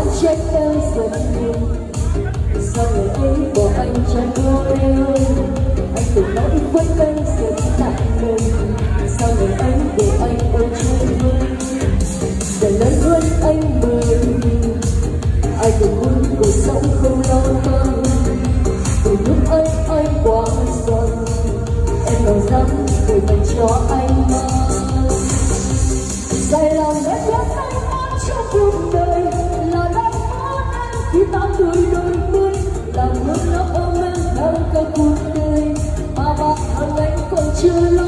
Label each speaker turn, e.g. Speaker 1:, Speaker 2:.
Speaker 1: trách em giận mình. Sao ngày ấy bỏ anh chẳng có yêu, anh tự nói với anh giận tại mình. Sao ngày ấy để anh ôm chơi vơi, để lời hứa anh mời. Ai cũng muốn cuộc sống không lo toan, từ lúc ấy anh quá giận. Em nói rằng để dành cho anh mang dài lòng em biết anh mang trong cuộc đời là đau mất em khi ta cười đôi mươi, là nước nó ôm em đang cả cuộc đời mà bản thân anh còn chưa